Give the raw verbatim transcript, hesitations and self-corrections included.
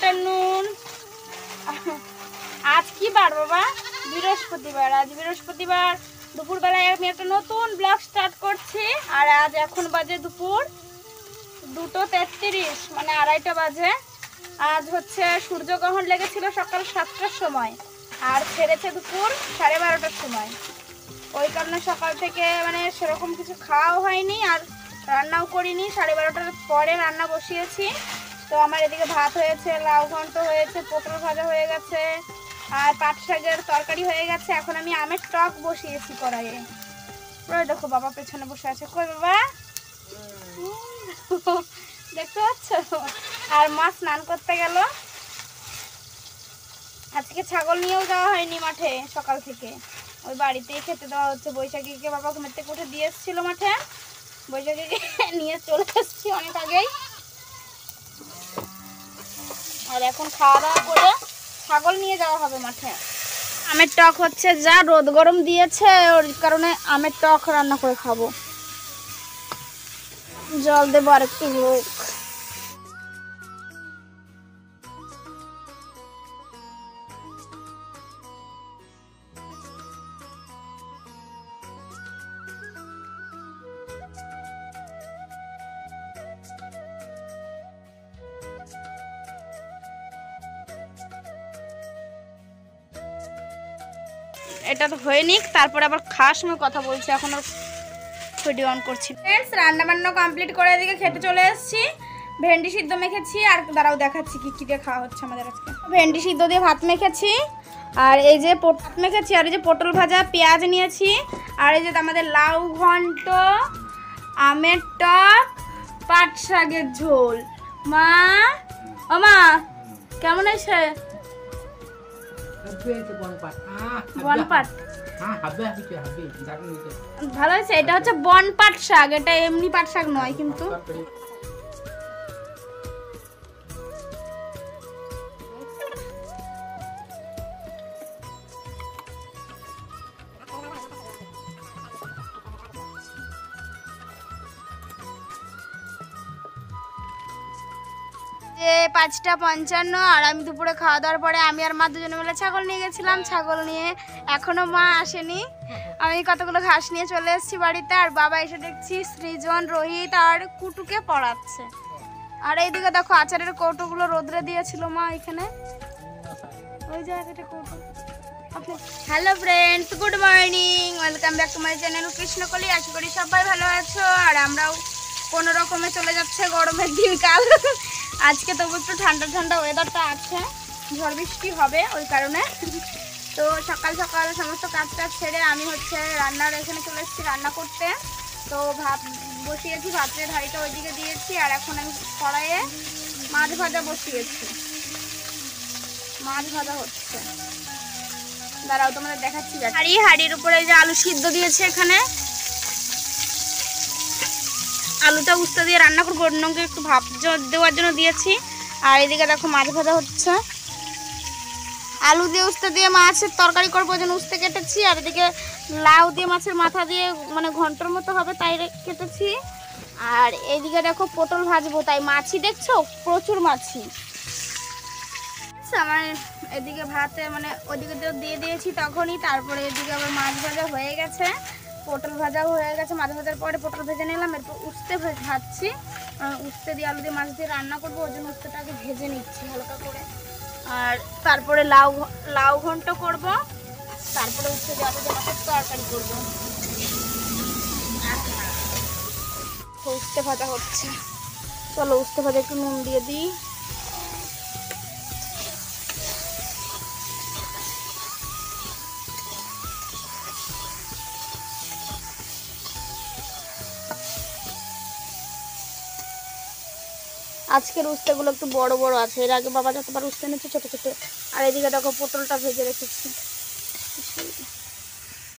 Afternoon. আজ কি বার বাবা? বৃহস্পতিবার। আজ বৃহস্পতিবার দুপুরবেলায় আমি একটা নতুন ব্লগ স্টার্ট করছি। আর আজ এখন বাজে দুপুর দুটো তেত্রিশ, মানে আড়াইটা বাজে। আজ হচ্ছে সূর্যগ্রহণ লেগেছিল সকাল সাতটার সময় আর ছেড়েছে দুপুর সাড়ে বারোটার সময়। ওই কারণে সকাল থেকে মানে সেরকম কিছু খাওয়াও হয়নি আর রান্নাও করিনি। সাড়ে বারোটার পরে রান্না বসিয়েছি। তো আমার এদিকে ভাত হয়েছে, লাউ ঘন্ট হয়েছে, পটল ভাজা হয়ে গেছে আর পাট শাকের তরকারি হয়ে গেছে। এখন আমি আমের টক বসিয়েছি কড়াইয়ে। ওই দেখো বাবা পেছনে বসে আছে। কই বাবা? দেখতে পাচ্ছ? আর মা স্নান করতে গেল। আজকে ছাগল নিয়েও যাওয়া হয়নি মাঠে সকাল থেকে, ওই বাড়িতেই খেতে দেওয়া হচ্ছে। বৈশাখীকে বাবা ঘুমের থেকে উঠে দিয়ে এসেছিল মাঠে, বৈশাখীকে নিয়ে চলে এসেছি অনেক আগেই। আর এখন খাওয়া দাওয়া করে ছাগল নিয়ে যাওয়া হবে মাঠে। আমের টক হচ্ছে, যা রোদ গরম দিয়েছে ওর কারণে আমের টক রান্না করে খাবো। জল দেবো আর একটু হোক। এটা তো হয়নি, তারপরে আবার খাওয়ার সময় কথা বলছি। এখন ভিডিও অন করছি। ফ্রেন্ডস, রান্না বান্না কমপ্লিট করে এদিকে খেতে চলে এসেছি। ভেন্ডি সিদ্ধ মেখেছি আর দাঁড়াও দেখাচ্ছি কি কি দিয়ে খাওয়া হচ্ছে আমাদের আজকে। ভেন্ডি সিদ্ধ দিয়ে ভাত মেখেছি আর এই যে ভাত মেখেছি আর এই যে পটল ভাজা, পেঁয়াজ নিয়েছি আর এই যে আমাদের লাউ ঘন্ট, আমের টক, পাট শাকের ঝোল। মা, ও মা, কেমন আছে? ভালো হয়েছে। এটা হচ্ছে বন পাট শাক, এটা এমনি পাট শাক নয় কিন্তু। পাঁচটা পঞ্চান্ন আর আমি দুপুরে খাওয়া দাওয়ার পরে আমি আর মা দুজনে মিলে ছাগল নিয়ে গেছিলাম। ছাগল নিয়ে এখনো মা আসেনি। আমি কতগুলো ঘাস নিয়ে চলে এসেছি বাড়িতে। আর বাবা এসে দেখছি সৃজন, রোহিত আর কুটুকে পড়াচ্ছে। আর এইদিকে দেখো আচারের কৌটোগুলো রোদ্রে দিয়েছিল মা এখানে, ওই জায়গাটা কৌটো। Hello friends, good morning, welcome back to my channel Krishnakali. আশা করি সবাই ভালো আছো। আর আমরাও কোনো রকমে চলে যাচ্ছে গরমের দিনকাল। আজকে তবু একটু ঠান্ডা ঠান্ডা ওয়েদারটা আছে, ঝড় বৃষ্টি হবে ওই কারণে। তো সকাল সকাল সমস্ত কাজ টাজ ছেড়ে আমি হচ্ছে রান্নার এখানে চলে এসেছি রান্না করতে। তো ভাত বসিয়েছি, ভাতের হাঁড়িটা ওইদিকে দিয়েছি আর এখন আমি কড়াইয়ে মাছ ভাজা বসিয়েছি। মাছ ভাজা হচ্ছে, দাঁড়াও তোমাদের দেখাচ্ছি। হাঁড়ি হাঁড়ির উপরে যে আলু সিদ্ধ দিয়েছে, এখানে আলুটা উস্তা দিয়ে রান্না করবো, অন্যকে একটু ভাপ দেওয়ার জন্য দিয়েছি। আর এদিকে দেখো মাছ ভাজা হচ্ছে, আলু দিয়ে উস্তা দিয়ে মাছের তরকারি করবো, ওই জন্য উস্তে কেটেছি। আর এদিকে লাউ দিয়ে মাছের মাথা দিয়ে মানে ঘন্টর মতো হবে তাই কেটেছি। আর এইদিকে দেখো পটল ভাজবো, তাই মাছি দেখছো, প্রচুর মাছি। আমার এদিকে ভাতে মানে ওইদিকে দিয়ে দিয়েছি তখনই, তারপরে এদিকে আবার মাছ ভাজা হয়ে গেছে, পটল ভাজাও হয়ে গেছে। মাছ ভাজার পরে পটল ভেজে নিলাম, এরপর উস্তে ভাজছি। উস্তে দিয়ে আলু দিয়ে মাছ দিয়ে রান্না করবো, ওই জন্য উস্তেটাকে ভেজে নিচ্ছি হালকা করে। আর তারপরে লাউ লাউ ঘন্ট করব, তারপরে উস্তে দিয়ে আলু দিয়ে মাছের তরকারি করবো। উস্তে ভাজা হচ্ছে, চলো উস্তে ভাজা একটু নুন দিয়ে দিই। আজকের উস্তেগুলো একটু বড় বড় আছে, এর আগে বাবা যতবার উস্তে এনেছে ছোট ছোট। আর এদিকে দেখো পটলটা ভেজে রেখেছি।